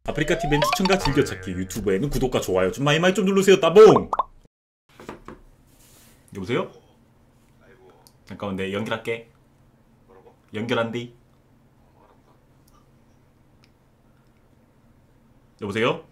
아프리카 TV엔 추천과 즐겨찾기, 유튜브에는 구독과 좋아요 좀 많이 좀 누르세요. 따봉! 여보세요? 잠깐만, 내 연결할게. 연결한디? 여보세요?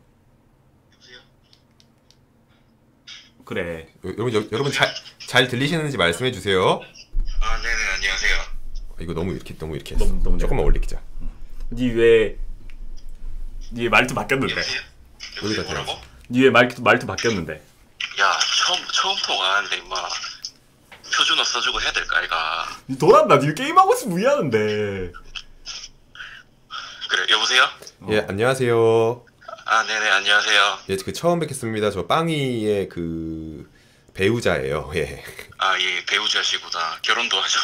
그래. 여러분 잘 들리시는지 말씀해 주세요. 아, 네네, 안녕하세요. 이거 너무 이렇게 했어. 너무 조금만 올리자. 니 왜 말투 바뀌었는데? 여보세요? 여기다 뭐라고? 니 왜 말투 바뀌었는데? 야, 처음 통화하는데 임마 표준어 써주고 해야 될까 아이가? 니 돌았나? 니 게임하고 있으면 무리하는데. 그래, 여보세요? 예, 안녕하세요. 아, 네네, 안녕하세요. 예, 처음 뵙겠습니다. 저 빵이의 배우자예요. 예. 아, 예, 배우자시구나. 결혼도 하셨고.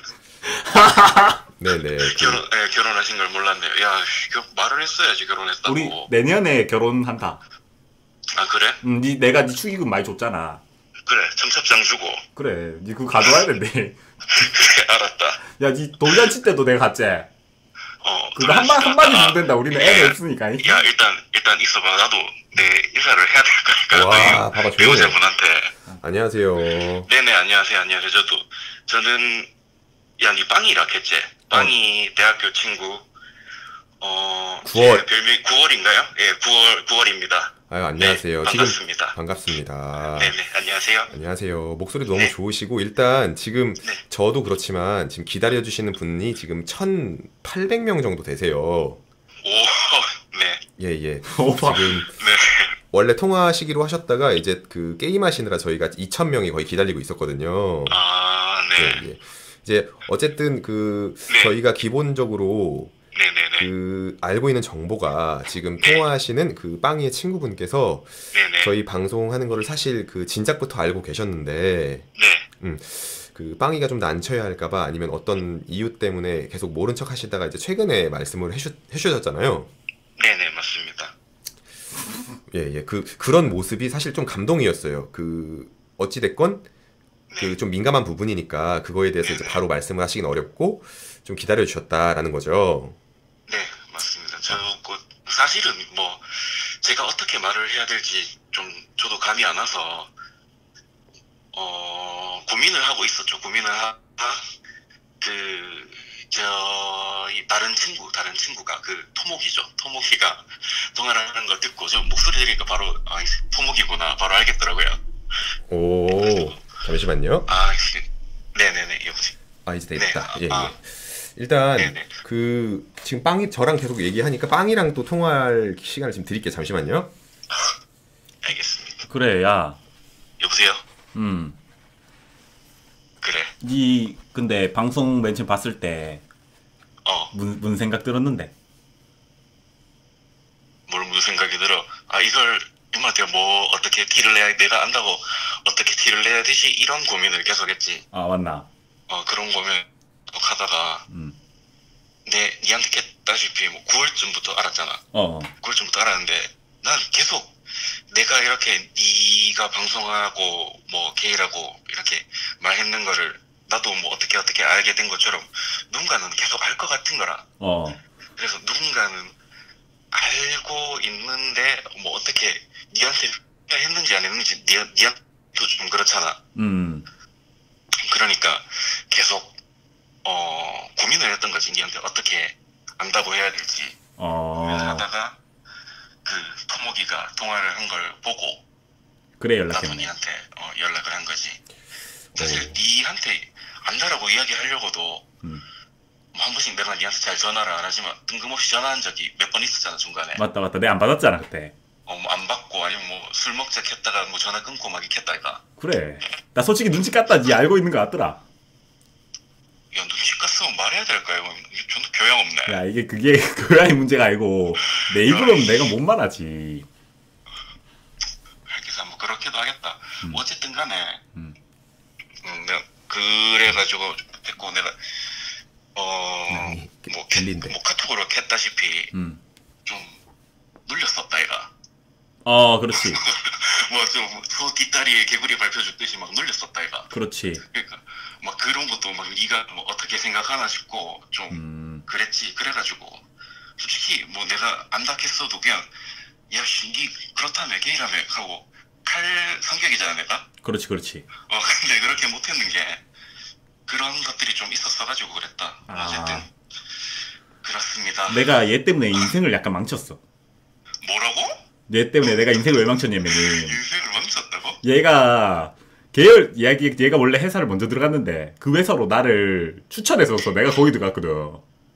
네네. 결혼하신 걸 몰랐네요. 야, 말을 했어야지, 결혼했다고. 우리 내년에 결혼한다. 아, 그래? 내가 니 축의금 많이 줬잖아. 그래, 청첩장 주고. 그래, 니 그거 가져와야 된대. 그래, 알았다. 야, 니 돌잔치 때도 내가 갔지? 그거 한마디 주면 된다. 우리는 애가 없으니까. 야, 일단 있어봐. 나도 내 인사를 해야 될 거니까. 와, 봐봐, 조용해. 배우자분한테. 안녕하세요. 네네, 안녕하세요. 저는, 야, 니 빵이라 했지? 빵이 대학교 친구, 9월. 제 별명이 9월인가요? 예, 9월입니다. 아유, 안녕하세요. 네, 반갑습니다. 반갑습니다. 네네, 안녕하세요. 안녕하세요. 목소리도 너무 네. 좋으시고, 일단 지금 네. 저도 그렇지만 지금 기다려주시는 분이 지금 1,800명 정도 되세요. 오, 네, 예. 오빠. 지금 네. 원래 통화하시기로 하셨다가 이제 그 게임 하시느라 저희가 2,000명이 거의 기다리고 있었거든요. 아, 네. 예. 이제 어쨌든 네. 저희가 기본적으로 네네네. 알고 있는 정보가 지금 네. 통화하시는 그 빵이의 친구분께서 네네. 저희 방송하는 거를 사실 그 진작부터 알고 계셨는데 네. 그 빵이가 좀 난처해 할까봐 아니면 어떤 이유 때문에 계속 모른 척 하시다가 이제 최근에 말씀을 해주셨잖아요. 네네, 맞습니다. 예. 그런 모습이 사실 좀 감동이었어요. 어찌됐건 좀 민감한 부분이니까 그거에 대해서 이제 바로 말씀을 하시긴 어렵고 좀 기다려 주셨다라는 거죠. 네, 맞습니다. 사실은 제가 어떻게 말을 해야 될지 저도 감이 안 와서, 고민을 하고 있었죠. 저희 다른 친구가 토목이죠. 토목이가 통화를 하는 걸 듣고, 저 목소리 들으니까 바로, 토목이구나. 바로 알겠더라고요. 오, 잠시만요. 네네네, 여보세요. 이제 됐다. 네, 예. 일단 네네. 지금 빵이 저랑 계속 얘기하니까 빵이랑 또 통화할 시간을 지금 드릴게요. 잠시만요. 알겠습니다. 그래, 야. 여보세요? 그래. 니 근데 방송 맨 처음 봤을 때 무슨 생각 들었는데? 무슨 생각이 들어? 이걸 이마한테 어떻게 티를 내야, 내가 안다고 어떻게 티를 내야 되지? 이런 고민을 계속했지. 아, 맞나? 그런 고민 하다가 니한테 했다시피 9월쯤부터 알았잖아. 9월쯤부터 알았는데 난 계속 내가 이렇게 니가 방송하고 게이라고 이렇게 말했는 거를 나도 어떻게 알게 된 것처럼 누군가는 계속 알 것 같은 거라. 그래서 누군가는 알고 있는데 어떻게 니한테 했는지 안 했는지 니한테도 좀 그렇잖아. 그러니까 계속 고민을 했던 거지. 니한테 어떻게 안다고 해야 될지. 하다가 토목이가 통화를 한 걸 보고 그래, 나도 연락했네. 니한테 연락을 한 거지. 사실 니한테 안다라고 이야기하려고도 한 번씩 내가 니한테 잘 전화를 안 하지만 뜬금없이 전화한 적이 몇 번 있었잖아, 중간에. 맞다. 내가 안 받았잖아, 그때. 안 받고 아니면 술 먹자 했다가 전화 끊고 막 이랬다 이가. 그래. 나 솔직히 눈치 깠다. 니 알고 있는 거 같더라. 야, 눈치 깠으면 말해야 될까요? 좀 교양 없네. 야, 그게 그거의 문제가 아니고 내 입으로는 내가 못 말하지. 그래서 그렇게도 하겠다. 어쨌든 간에 내가 그래가지고 됐고 내가 들린대. 카톡으로 했다시피 좀 눌렸었다 얘가. 그렇지. 좀 뒷다리에 개구리 발표 줬듯이 막 눌렸었다 얘가. 그렇지. 그러니까 그런 것도 네가 어떻게 생각하나 싶고 좀 그랬지. 그래가지고 솔직히 뭐 내가 안다 했어도 그냥 야씨 니 그렇다며 게이라며 하고 칼 성격이잖아 내가. 그렇지. 근데 그렇게 못했는 게 그런 것들이 좀 있었어가지고 그랬다. 어쨌든 그렇습니다. 내가 얘 때문에 인생을 약간 망쳤어. 뭐라고? 얘 때문에 내가 인생을 왜 망쳤냐면은 인생을 망쳤다고? 얘가 원래 회사를 먼저 들어갔는데 그 회사로 나를 추천했었어. 내가 거기 들어갔거든.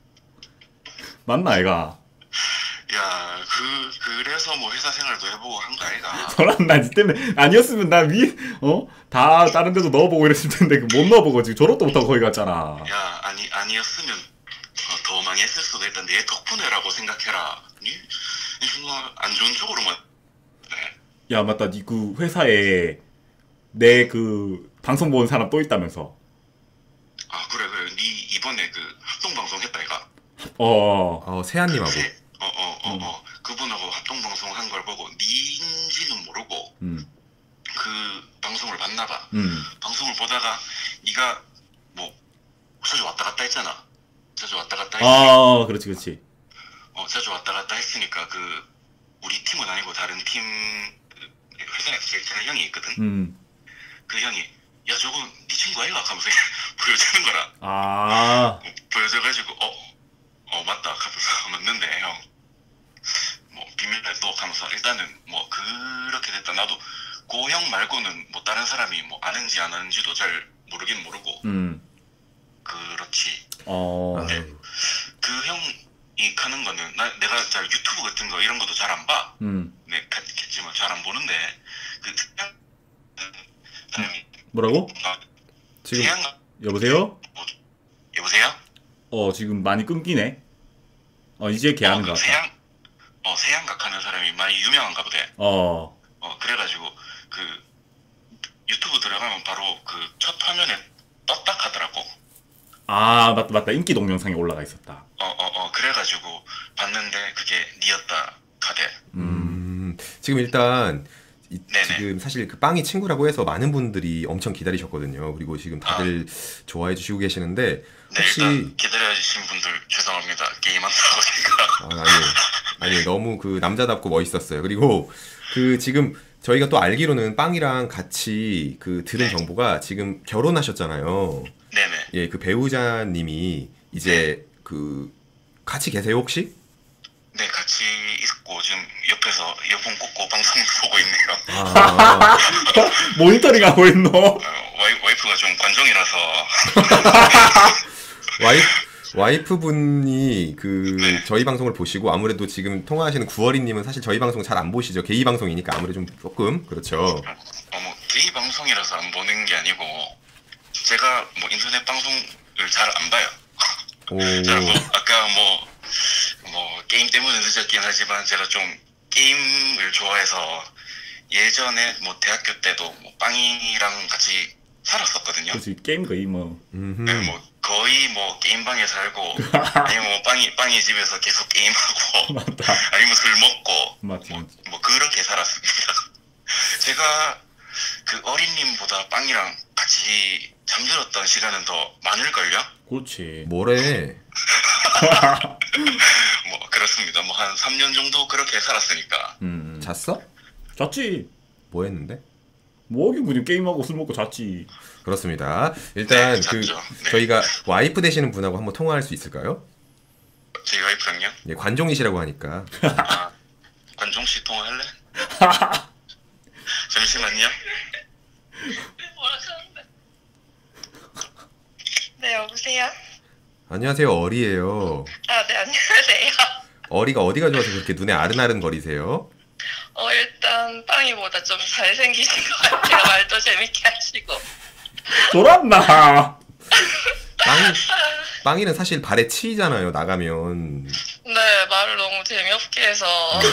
맞나 얘가? 야, 그래서 뭐 회사 생활도 해보고 한 거 아이가? 저런 나니 때문에 아니었으면 나 다 다른 데도 넣어보고 이랬을 텐데 못 넣어보고 지금 졸업도 못하고 거기 갔잖아. 야, 아니었으면 더 망했을 수도 있다. 내 덕분에라고 생각해라. 니 정말 안 좋은 쪽으로만. 네. 야 맞다. 니 그 회사에 내 그 방송 보는 사람 또 있다면서. 아 그래. 니 이번에 그 합동방송 했다 이가. 세아님하고. 그분하고 합동방송 한 걸 보고 니인지는 모르고 그 방송을 봤나봐. 방송을 보다가 니가 뭐 자주 왔다 갔다 했잖아. 자주 왔다 갔다 했으니까. 그렇지. 자주 왔다 갔다 했으니까 그 우리 팀은 아니고 다른 팀 회사에서 제일 친한 형이 있거든. 그 형이 야 저거 니 친구 아이가? 하면서 보여주는 거라. 보여줘가지고 맞다 하면서 맞는데 형 뭐 비밀내도 하면서 일단은 뭐 그렇게 됐다. 나도 그 형 말고는 뭐 다른 사람이 뭐 아는지 안 아는지도 잘 모르긴 모르고. 그렇지. 근데 그 형이 하는 거는 내가 잘 유튜브 같은 거 이런 것도 잘 안 봐. 네, 했지만 잘 안 보는데 그 사람이 뭐라고? 지금 여보세요? 여보세요? 지금 많이 끊기네. 이제 걔 하는 거 같아. 세양각 하는 사람이 많이 유명한가 보대. 그래가지고 그 유튜브 들어가면 바로 그 첫 화면에 떴다 하더라고. 맞다. 인기 동영상에 올라가 있었다. 그래가지고 봤는데 그게 니였다 카대. 지금 일단 지금 사실 그 빵이 친구라고 해서 많은 분들이 엄청 기다리셨거든요. 그리고 지금 다들 좋아해 주시고 계시는데 혹시 일단 기다려주신 분들 죄송합니다. 게임한다고 제가. 아니 너무 그 남자답고 멋있었어요. 그리고 그 지금 저희가 또 알기로는 빵이랑 같이 그 들은 정보가 지금 결혼하셨잖아요. 네네. 예, 그 배우자님이 이제 그 같이 계세요 혹시? 네, 같이 있고 지금 옆에서 이어폰 꽂고 방송 보고 있네요. 모니터링 하고 있노? 와이프가 좀 관종이라서. 와이프분이 저희 방송을 보시고 아무래도 지금 통화하시는 구월이님은 사실 저희 방송 잘 안 보시죠. 게이 방송이니까 아무래도 좀 조금 그렇죠. 뭐 게이 방송이라서 안 보는 게 아니고 제가 뭐 인터넷 방송을 잘 안 봐요. 아까 뭐 게임 때문에 늦었긴 하지만 제가 좀 게임을 좋아해서 예전에 뭐 대학교 때도 뭐 빵이랑 같이 살았었거든요. 그렇지. 게임 거의 뭐. 네, 뭐 거의 뭐 게임방에 살고 아니면 뭐 빵이 집에서 계속 게임하고 맞다. 아니면 술 먹고 맞지. 뭐 그렇게 살았습니다. 제가 그 어린님보다 빵이랑 같이 잠들었던 시간은 더 많을걸요? 그렇지. 뭐래? 뭐 그렇습니다. 뭐 한 3년 정도 그렇게 살았으니까. 잤어? 잤지. 뭐 했는데? 뭐하긴 그냥 게임하고 술 먹고 잤지. 그렇습니다. 일단 저희가 와이프 되시는 분하고 한번 통화할 수 있을까요? 저희 와이프랑요? 예, 관종이시라고 하니까. 관종 씨 통화할래? 잠시만요. 네, 여보세요? 안녕하세요, 어리예요. 네, 안녕하세요. 어리가 어디가 좋아서 그렇게 눈에 아른아른 거리세요? 일단 빵이보다 좀 잘생기신 것 같아요. 말도 재밌게 하시고. 돌았나? 빵이는 사실 발에 치이잖아요, 나가면. 네, 말을 너무 재미없게 해서.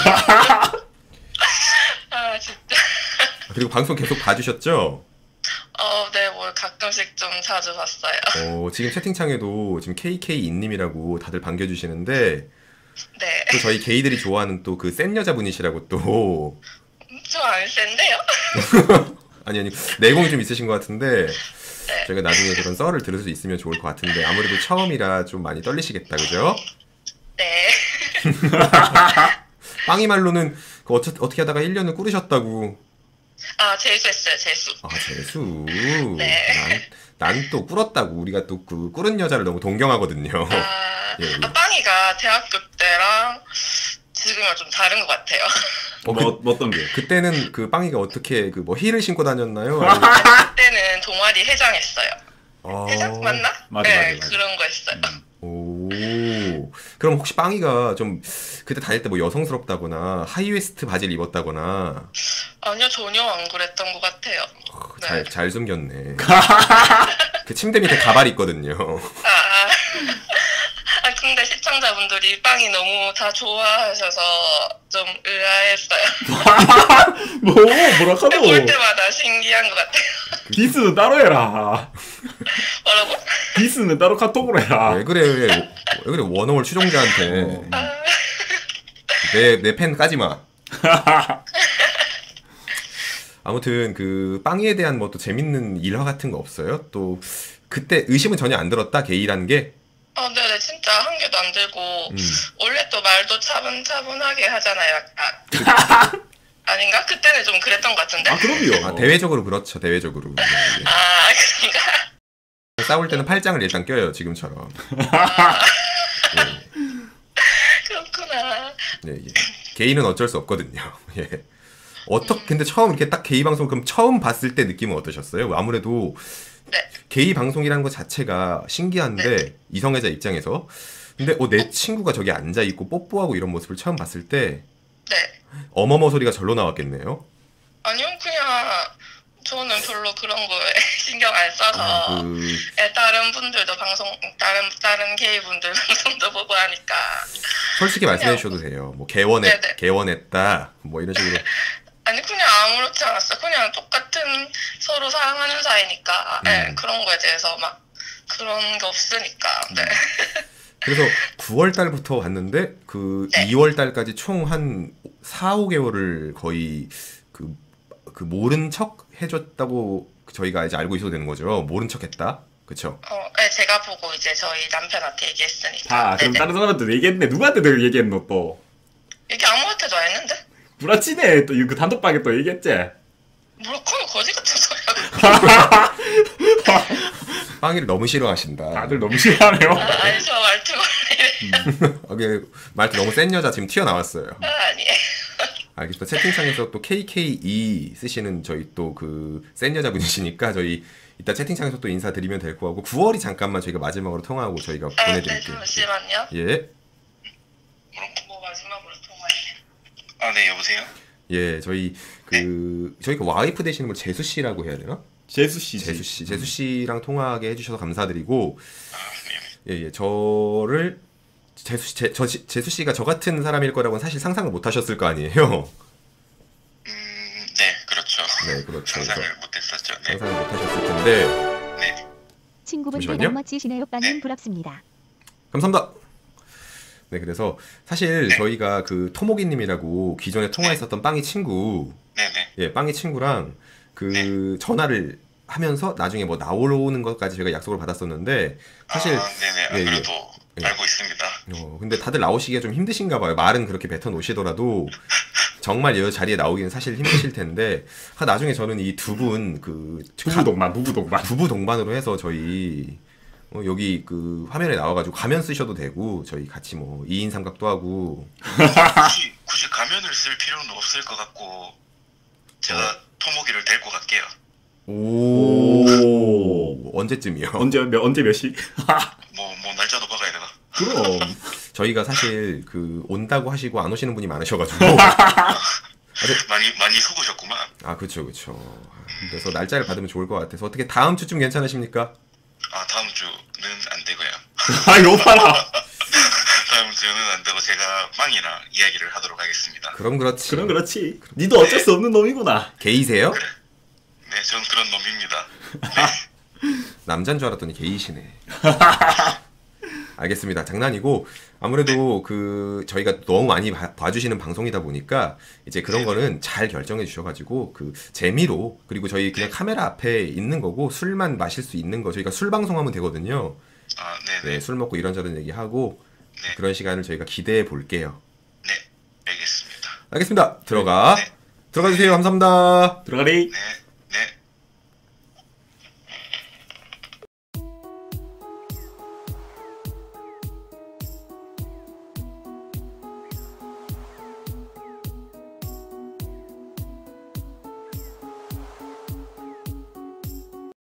진짜. 그리고 방송 계속 봐주셨죠? 네, 뭐 가끔씩 좀 자주 봤어요. 지금 채팅창에도 지금 KK인님이라고 다들 반겨주시는데 네. 또 저희 게이들이 좋아하는 또 그 센 여자분이시라고 또. 좀 안 센데요? 아니 내공이 좀 있으신 것 같은데 네. 저희가 나중에 그런 썰을 들을 수 있으면 좋을 것 같은데 아무래도 처음이라 좀 많이 떨리시겠다, 그죠? 네. 빵이 말로는 그 어떻게 하다가 1년을 꾸르셨다고. 아, 재수했어요, 재수. 아, 재수. 네. 난 또 꿀었다고. 우리가 또 그 꿀은 여자를 너무 동경하거든요. 아, 예, 예. 빵이가 대학교 때랑 지금은 좀 다른 것 같아요. 어떤 게? 그때는 그 빵이가 어떻게 그 뭐 힐을 신고 다녔나요? 아니면... 그때는 동아리 회장했어요. 회장 맞나? 맞아, 네, 맞아. 그런 거 했어요. 오. 그럼 혹시 빵이가 좀 그때 다닐 때 뭐 여성스럽다거나 하이웨스트 바지를 입었다거나 아니요, 전혀 안 그랬던 것 같아요. 네. 잘 숨겼네. 그 침대 밑에 가발이 있거든요. 근데 시청자분들이 빵이 너무 다 좋아하셔서 좀 의아했어요. 뭐라 카노? 볼 때마다 신기한 것 같아요. 디스는 따로 해라. 뭐라고? 디스는 따로 카톡으로 해라. 왜 그래 원어월 추종자한테 내 팬 까지 마. 아무튼 그 빵이에 대한 뭐 또 재밌는 일화 같은 거 없어요? 또 그때 의심은 전혀 안 들었다 게이라는 게? 네네, 진짜 한 개도 안 들고 원래 또 말도 차분차분하게 하잖아요, 약간. 아닌가? 그때는 좀 그랬던 것 같은데. 아, 그럼요. 아, 대외적으로 그렇죠, 대외적으로. 그러니까. 싸울 때는 팔짱을 일단 껴요, 지금처럼. 그렇구나. 예, 예. 게이는 어쩔 수 없거든요. 예. 근데 처음 이렇게 딱 게이 방송 그럼 처음 봤을 때 느낌은 어떠셨어요? 아무래도 네. 게이 방송이라는 것 자체가 신기한데 네. 이성애자 입장에서 근데 내 친구가 저기 앉아 있고 뽀뽀하고 이런 모습을 처음 봤을 때 네. 어머머 소리가 절로 나왔겠네요. 아니요, 그냥 저는 별로 그런 거에 신경 안 써서 다른 분들도 다른 게이 분들 방송도 보고 하니까 솔직히 말씀해 주셔도 돼요. 뭐 개원했다 뭐 이런 식으로. 아니, 그냥 아무렇지 않았어요. 그냥 똑같은 서로 사랑하는 사이니까 그런 거에 대해서 막 그런 게 없으니까. 네. 그래서 9월 달부터 왔는데 그 네. 2월 달까지 총 한 4, 5개월을 거의 그 모른 척 해줬다고 저희가 이제 알고 있어도 되는 거죠. 모른 척 했다. 그쵸? 네, 제가 보고 이제 저희 남편한테 얘기했으니까. 그럼 다른 사람한테 얘기했네. 누구한테 내가 얘기했노 또? 얘기 아무한테도 안 했는데? 구라치네. 또 그 단톡방에 또 얘기했지? 뭐라고 거지 같은 소리야. 빵이를 너무 싫어하신다. 다들 너무 싫어하네요. 아니, 저 말투가 이래. 말투 너무 센 여자 지금 튀어나왔어요. 아니에요. 알겠습니다. 채팅창에서 또 KKE 쓰시는 저희 또 그 센 여자분이시니까 저희 이따 채팅창에서 또 인사드리면 될 거 같고 9월이 잠깐만 저희가 마지막으로 통화하고 저희가 네, 보내드릴게요. 잠시만요. 예. 뭐 마지막으로 통화해. 네, 여보세요? 예, 저희가 와이프 되시는 분 재수 씨라고 해야 되나? 재수 씨. 재수 씨랑 통화하게 해주셔서 감사드리고, 네. 예, 저를 재수 씨가 저 같은 사람일 거라고는 사실 상상을 못 하셨을 거 아니에요. 네, 그렇죠. 네, 그렇죠. 상상을 못했었죠. 네. 상상을 못 하셨을 텐데. 네. 친구분들 잠시만요. 너무 멋지시네요. 빵님 부럽습니다. 감사합니다. 네, 그래서 사실 네. 저희가 그 토모기님이라고 기존에 통화했었던 빵이 친구, 네네. 예, 빵이 친구랑 전화를 하면서 나중에 뭐 나오는 것까지 저희가 약속을 받았었는데 사실 네네. 안 예, 그래도 예. 알고 있습니다. 근데 다들 나오시기가 좀 힘드신가 봐요. 말은 그렇게 뱉어 놓으시더라도 정말 이 자리에 나오기는 사실 힘드실 텐데 나중에 저는 이 두 분 부부 동반으로 해서 저희 여기 그 화면에 나와가지고 가면 쓰셔도 되고 저희 같이 뭐 2인 삼각도 하고 굳이 가면을 쓸 필요는 없을 것 같고 제가 토모기를 데리고 갈게요. 오 언제쯤이요? 언제 몇 시? 뭐 날짜도 박아야 되나? 그럼 저희가 사실 그 온다고 하시고 안 오시는 분이 많으셔가지고 많이 속으셨구만. 그쵸. 그래서 날짜를 받으면 좋을 것 같아서 어떻게 다음 주쯤 괜찮으십니까? 다음 주는 안 되고요. 여봐라. 다음 주는 안 되고 제가 빵이랑 이야기를 하도록 하겠습니다. 그럼 그렇지. 니도 어쩔 수 없는 놈이구나. 게이세요? 그래. 네, 저는 그런 놈입니다. 남잔 줄 알았더니 게이시네. 알겠습니다. 장난이고 아무래도 그 저희가 너무 많이 봐주시는 방송이다 보니까 이제 그런 거는 잘 결정해 주셔가지고 그 재미로 그리고 저희 그냥 카메라 앞에 있는 거고 술만 마실 수 있는 거 저희가 술 방송하면 되거든요. 네네. 네, 술 먹고 이런저런 얘기하고 네. 그런 시간을 저희가 기대해 볼게요. 네, 알겠습니다. 알겠습니다. 들어가. 네. 들어가 주세요. 감사합니다. 들어가리. 네.